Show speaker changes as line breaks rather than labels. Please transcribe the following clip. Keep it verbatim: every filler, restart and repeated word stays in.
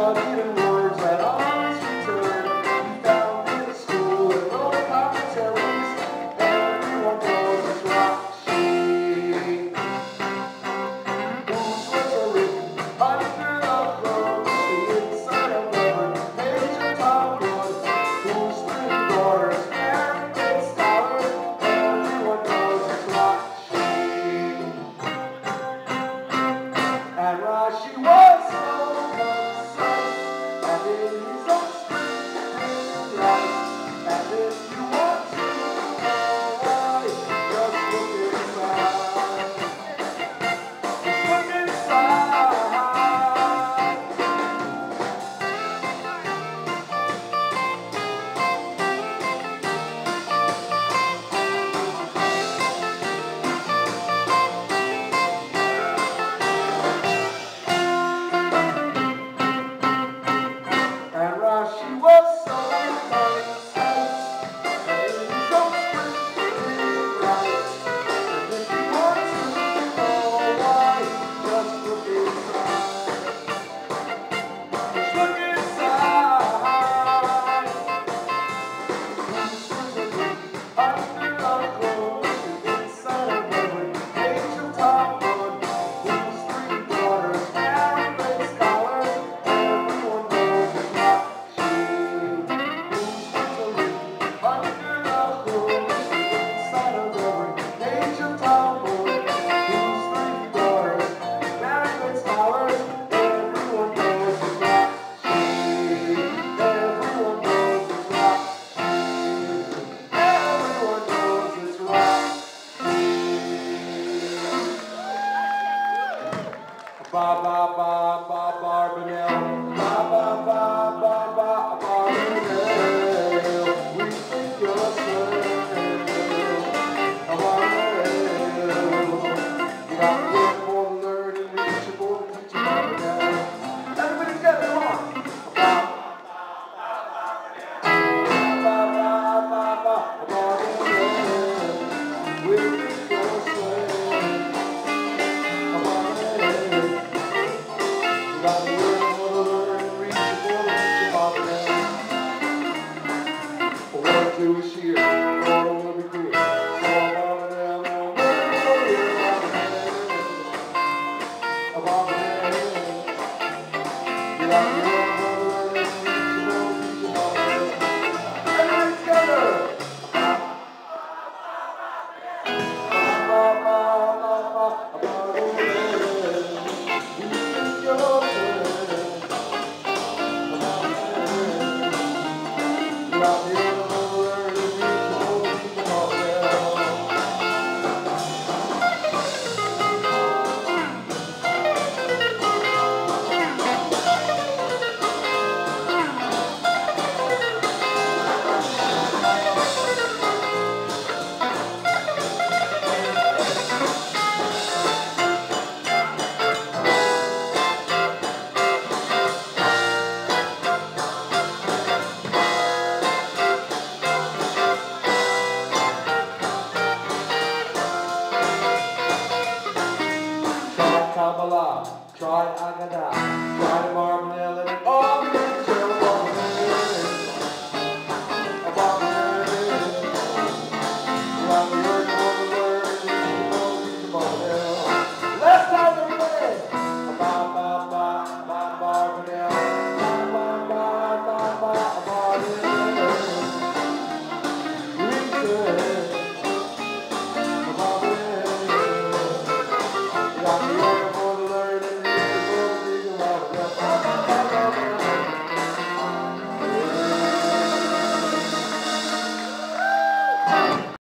And Rashi was so concise, and in his own script life. And if you want to know why, just look inside. Just look inside. And Rashi was so concise, and in his own script life. And if you want to know why, just look inside. Just look inside. Under our clothes, inside our memory, ancient Talmud, whose three daughters married great scholars. Everyone knows it's Rashi. Under our clothes, inside our memory, ancient Talmud, whose three daughters married great scholars. Everyone knows it's Rashi. Everyone knows it's Rashi. Everyone knows it's Rashi. Ba ba ba ba Abarbanel. Ba ba ba ba ba Abarbanel. We think you're swell. Abarbanel. You got to work more to learn and reach your more to teach Abarbanel. Everybody together, come on. Ba ba ba ba ba Abarbanel. We think you're swell. Abarbanel. You got to work more to learn and reach your more to teach Abarbanel. One, two, is here. Four, will be clear. So Abarbanel, now we're here. Abarbanel. You got to work more to learn and reach your more to teach Abarbanel. Everybody together. Try Kabbalah, try Agadah, try Mar